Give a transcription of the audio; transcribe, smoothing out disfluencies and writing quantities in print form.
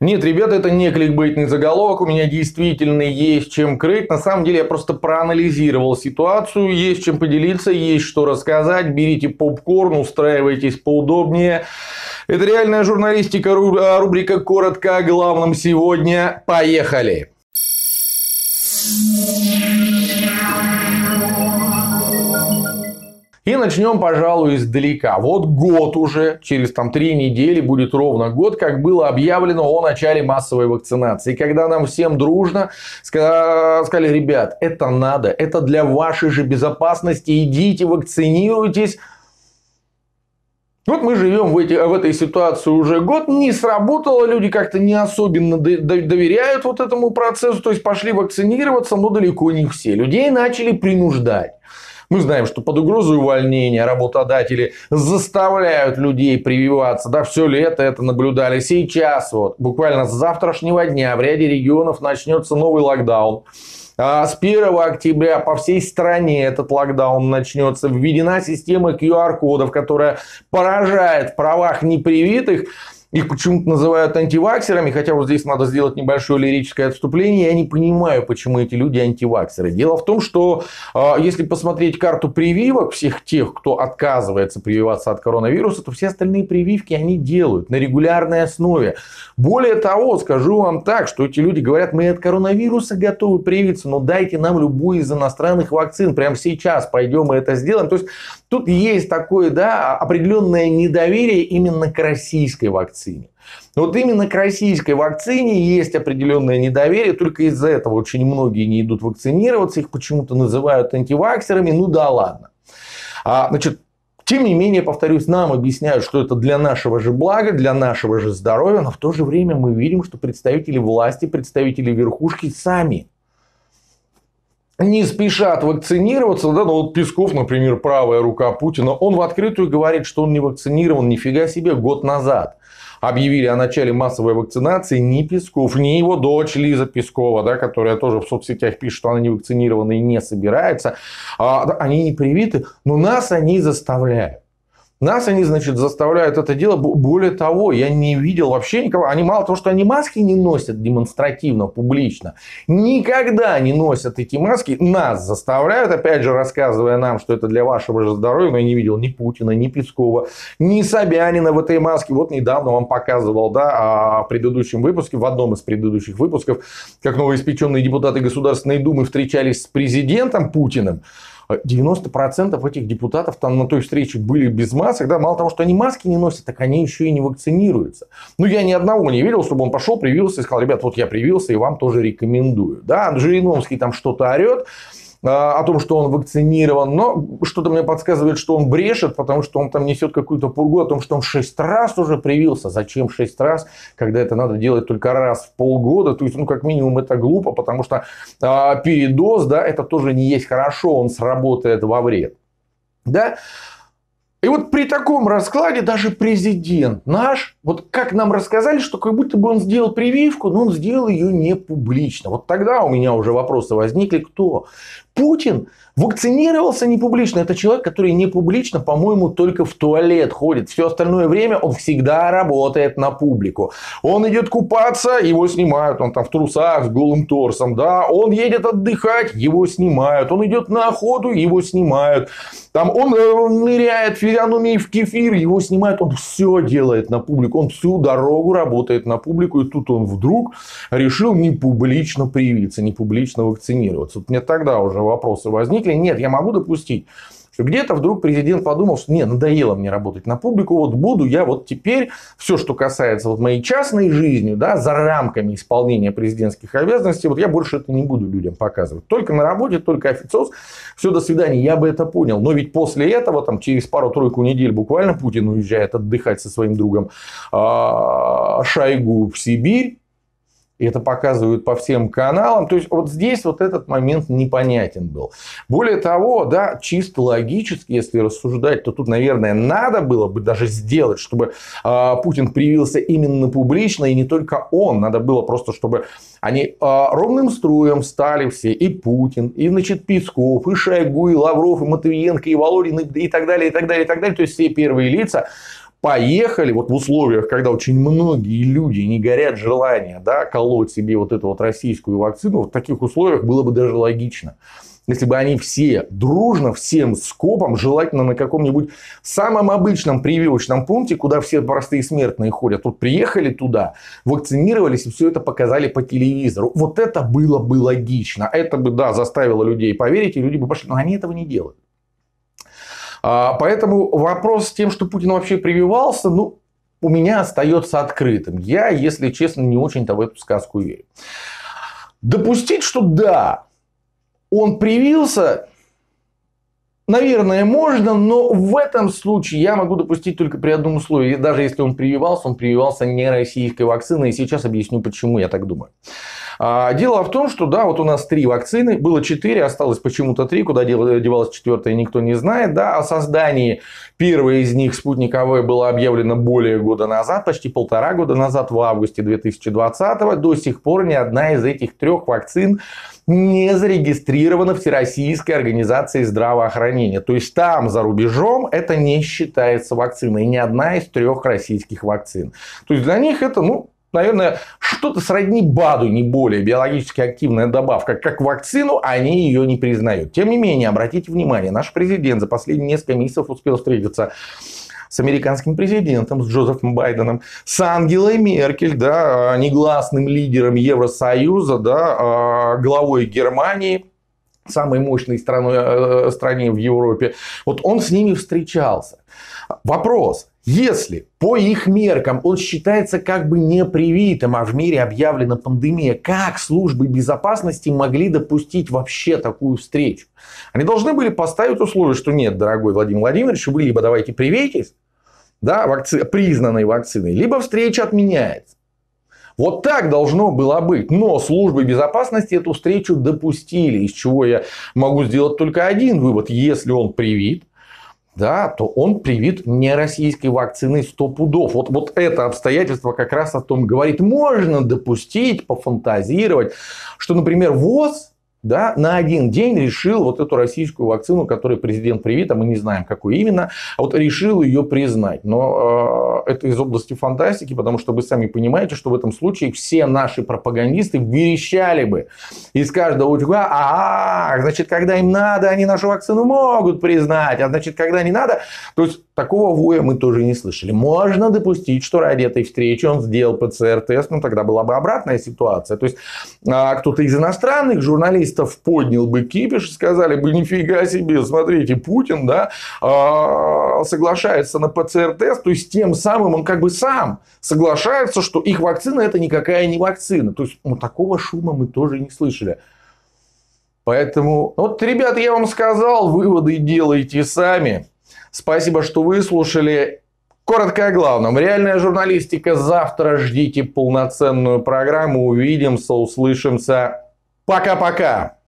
Нет, ребята, это не кликбейтный заголовок, у меня действительно есть чем крыть. На самом деле я просто проанализировал ситуацию, есть чем поделиться, есть что рассказать. Берите попкорн, устраивайтесь поудобнее. Это реальная журналистика, рубрика «Коротко о главном сегодня». Поехали! И начнем, пожалуй, издалека. Вот год уже, через 3 недели будет ровно год, как было объявлено о начале массовой вакцинации. Когда нам всем дружно сказали: ребят, это надо, это для вашей же безопасности, идите, вакцинируйтесь. Вот мы живем в этой ситуации уже год, не сработало, люди как-то не особенно доверяют вот этому процессу, то есть пошли вакцинироваться, но далеко не все. Людей начали принуждать. Мы знаем, что под угрозой увольнения работодатели заставляют людей прививаться. Да, все лето это наблюдали. Сейчас, вот, буквально с завтрашнего дня в ряде регионов начнется новый локдаун. С 1 октября по всей стране этот локдаун начнется. Введена система QR-кодов, которая поражает в правах непривитых. Их почему-то называют антиваксерами, хотя вот здесь надо сделать небольшое лирическое отступление. Я не понимаю, почему эти люди антиваксеры. Дело в том, что если посмотреть карту прививок всех тех, кто отказывается прививаться от коронавируса, то все остальные прививки они делают на регулярной основе. Более того, скажу вам так, что эти люди говорят: мы от коронавируса готовы привиться, но дайте нам любую из иностранных вакцин. Прямо сейчас пойдем и это сделаем. То есть тут есть такое, да, определенное недоверие именно к российской вакцине. Вот именно к российской вакцине есть определенное недоверие. Только из-за этого очень многие не идут вакцинироваться. Их почему-то называют антиваксерами. Ну да ладно. Значит, тем не менее, повторюсь, нам объясняют, что это для нашего же блага, для нашего же здоровья. Но в то же время мы видим, что представители власти, представители верхушки сами не спешат вакцинироваться. Да? Ну, вот Песков, например, правая рука Путина, он в открытую говорит, что он не вакцинирован. Нифига себе, год назад объявили о начале массовой вакцинации ни Песков, ни его дочь Лиза Пескова, да, которая тоже в соцсетях пишет, что она не вакцинирована и не собирается. Они не привиты, но нас они заставляют. Нас они, значит, заставляют это дело. Более того, я не видел вообще никого. Они мало того, что они маски не носят демонстративно, публично, никогда не носят эти маски. Нас заставляют, опять же, рассказывая нам, что это для вашего же здоровья. Но я не видел ни Путина, ни Пескова, ни Собянина в этой маске. Вот недавно вам показывал, да, в предыдущем выпуске, в одном из предыдущих выпусков, как новоиспеченные депутаты Государственной Думы встречались с президентом Путиным. 90% этих депутатов там на той встрече были без масок. Да? Мало того, что они маски не носят, так они еще и не вакцинируются. Ну, я ни одного не видел, чтобы он пошел, привился и сказал: ребят, вот я привился и вам тоже рекомендую. Да? Жириновский там что-то орет о том, что он вакцинирован, но что-то мне подсказывает, что он брешет, потому что он там несет какую-то пургу о том, что он 6 раз уже привился. Зачем 6 раз, когда это надо делать только раз в полгода? То есть, ну, как минимум, это глупо, потому что передоз, да, это тоже не есть хорошо, он сработает во вред. Да? И вот при таком раскладе даже президент наш, вот как нам рассказали, что как будто бы он сделал прививку, но он сделал ее не публично. Вот тогда у меня уже вопросы возникли: кто? Путин вакцинировался не публично. Это человек, который не публично, по-моему, только в туалет ходит. Все остальное время он всегда работает на публику. Он идет купаться, его снимают. Он там в трусах с голым торсом. Да? Он едет отдыхать, его снимают. Он идет на охоту, его снимают. Там он ныряет физиономией в кефир, его снимают. Он все делает на публику. Он всю дорогу работает на публику. И тут он вдруг решил не публично привиться, не публично вакцинироваться. Вот мне тогда уже вопросы возникли. Нет, я могу допустить, что где-то вдруг президент подумал, что не, надоело мне работать на публику, вот буду я вот теперь все, что касается вот моей частной жизни, да, за рамками исполнения президентских обязанностей, вот я больше это не буду людям показывать. Только на работе, только официоз, все, до свидания, я бы это понял. Но ведь после этого, там, через пару-тройку недель буквально Путин уезжает отдыхать со своим другом Шойгу в Сибирь. И это показывают по всем каналам. То есть, вот здесь вот этот момент непонятен был. Более того, да, чисто логически, если рассуждать, то тут, наверное, надо было бы даже сделать, чтобы Путин привился именно публично. И не только он. Надо было просто, чтобы они ровным строем стали все. И Путин, и, значит, Песков, и Шойгу, и Лавров, и Матвиенко, и Володин, и так далее, и так далее, и так далее. То есть, все первые лица поехали вот в условиях, когда очень многие люди не горят желания, да, колоть себе вот эту вот российскую вакцину, в таких условиях было бы даже логично. Если бы они все дружно, всем скопом, желательно на каком-нибудь самом обычном прививочном пункте, куда все простые смертные ходят, вот приехали туда, вакцинировались и все это показали по телевизору. Вот это было бы логично. Это бы, да, заставило людей поверить, и люди бы пошли. Но они этого не делают. Поэтому вопрос с тем, что Путин вообще прививался, ну, у меня остается открытым. Я, если честно, не очень-то в эту сказку верю. Допустить, что да, он привился, наверное, можно, но в этом случае я могу допустить только при одном условии. Даже если он прививался не российской вакциной. И сейчас объясню, почему я так думаю. Дело в том, что да, вот у нас 3 вакцины, было 4, осталось почему-то 3, куда девалась 4-я, никто не знает. Да? О создании первой из них, Спутник АВ, было объявлено более года назад, почти 1,5 года назад, в августе 2020-го. До сих пор ни одна из этих 3 вакцин не зарегистрирована Всероссийской организацией здравоохранения. То есть там, за рубежом, это не считается вакциной. Ни одна из 3 российских вакцин. То есть для них это, ну, наверное, что-то сродни БАДу, не более, биологически активная добавка. Как вакцину, они ее не признают. Тем не менее, обратите внимание, наш президент за последние несколько месяцев успел встретиться с американским президентом, с Джозефом Байденом, с Ангелой Меркель, да, негласным лидером Евросоюза, да, главой Германии, самой мощной стране в Европе. Вот он с ними встречался. Вопрос. Если по их меркам он считается как бы непривитым, а в мире объявлена пандемия, как службы безопасности могли допустить вообще такую встречу? Они должны были поставить условие, что нет, дорогой Владимир Владимирович, вы либо давайте привейтесь, да, признанной вакциной, либо встреча отменяется. Вот так должно было быть. Но службы безопасности эту встречу допустили. Из чего я могу сделать только один вывод. Если он привит, да, то он привит не российской вакциной 100 пудов. Вот это обстоятельство как раз о том говорит. Можно допустить, пофантазировать, что, например, ВОЗ, да, на один день решил вот эту российскую вакцину, которой президент привит, а мы не знаем, какую именно, а вот решил ее признать. Но это из области фантастики, потому что вы сами понимаете, что в этом случае все наши пропагандисты верещали бы из каждого утюга: значит, когда им надо, они нашу вакцину могут признать, а значит, когда не надо. То есть такого воя мы тоже не слышали. Можно допустить, что ради этой встречи он сделал ПЦР-тест, но тогда была бы обратная ситуация. То есть кто-то из иностранных журналистов поднял бы кипиш и сказали бы: нифига себе, смотрите, Путин, да, соглашается на ПЦР-тест, то есть тем самым он как бы сам соглашается, что их вакцина это никакая не вакцина. То есть такого шума мы тоже не слышали. Поэтому, вот, ребята, я вам сказал, выводы делайте сами. Спасибо, что выслушали. Коротко о главном. Реальная журналистика. Завтра ждите полноценную программу. Увидимся, услышимся. Пока-пока.